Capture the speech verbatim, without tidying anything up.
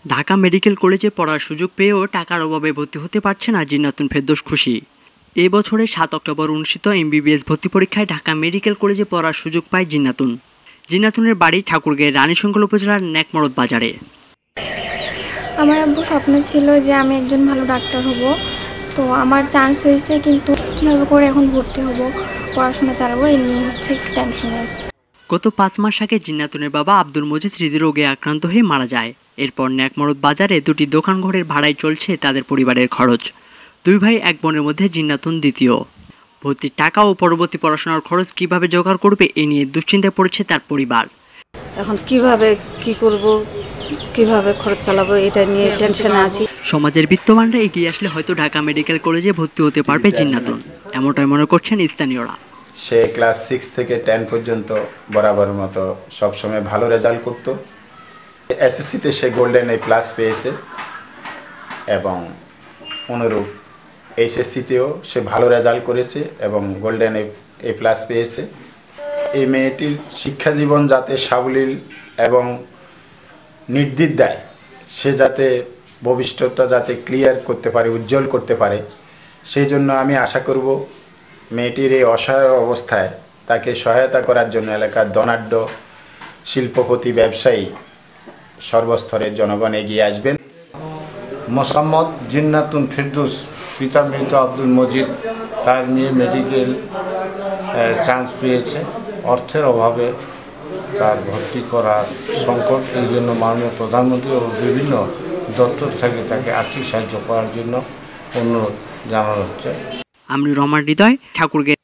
Dhaka medical কলেজে পড়ার সুযোগ পেয়েও টাকার অভাবে ভর্তি হতে পারছে না জিন্নাতুন ফেরদৌস খুশি। এ বছরের সাত অক্টোবর অনুষ্ঠিত এমবিবিএস ভর্তি পরীক্ষায় ঢাকা মেডিকেল কলেজে পড়ার সুযোগ পায় জিন্নাতুন। জিন্নাতুনের বাড়ি ঠাকুরগাঁয়ের রানীশঙ্কল উপজেলার নেকমরদ বাজারে। আমার আব্বু স্বপ্ন ছিল যে আমি একজন ভালো ডাক্তার হব, তো আমার চান্স হয়েছে, কিন্তু কীভাবে করে এখন ভর্তি হব, পড়াশোনা চালাবো, এই নিয়ে হচ্ছে টেনশন। গত পাঁচ মাস আগে জিন্নাতুনের বাবা আব্দুল মজিদ হৃদরোগে আক্রান্ত হয়ে মারা যায়। এরপর নেকমরদ বাজারে দুটি দোকান ঘরের ভাড়ায় চলছে তাদের পরিবারের খরচ। দুই ভাই এক বোনের মধ্যে জিন্নাতুন দ্বিতীয়। ভর্তির টাকা ও পরবর্তী পড়াশোনার খরচ কিভাবে জোগাড় করবে এ নিয়ে দুশ্চিন্তায় পড়েছে তার পরিবার। এখন কিভাবে কি করব, কিভাবে খরচ চালাবো, এটা নিয়ে টেনশনে আছি। সমাজের বিত্তবানরা এগিয়ে আসলে হয়তো ঢাকা মেডিকেল কলেজে ভর্তি হতে পারবে জিন্নাতুন, এমনটাই মনে করছেন স্থানীয়রা। সে ক্লাস সিক্স থেকে টেন পর্যন্ত বরাবরের মতো সবসময় ভালো রেজাল্ট করত। এসএসসিতে সে গোল্ডেন এ প্লাস পেয়েছে এবং অনুরূপ এইচএসসিতেও সে ভালো রেজাল্ট করেছে এবং গোল্ডেন এ প্লাস পেয়েছে। এই মেয়েটির শিক্ষা জীবন যাতে সাবলীল এবং নির্দ্বিধায় সে যাতে ভবিষ্যৎটা যাতে ক্লিয়ার করতে পারে, উজ্জ্বল করতে পারে, সেই জন্য আমি আশা করব মেয়েটির এই অসহায় অবস্থায় তাকে সহায়তা করার জন্য এলাকার ধনাঢ্য শিল্পপতি ব্যবসায়ী সর্বস্তরের জনগণ এগিয়ে আসবেন। মোসাম্মদ জিন্নাতুন ফেরদৌস, পিতা মৃত আব্দুল মজিদ, তার মেয়ে মেডিকেল চান্স পেয়েছে। অর্থের অভাবে তার ভর্তি করার সংকট, এই জন্য মাননীয় প্রধানমন্ত্রী ও বিভিন্ন দপ্তর থেকে তাকে আর্থিক সাহায্য করার জন্য অনুরোধ জানানো হচ্ছে। আমি রহমান হৃদয়, ঠাকুরগাঁও।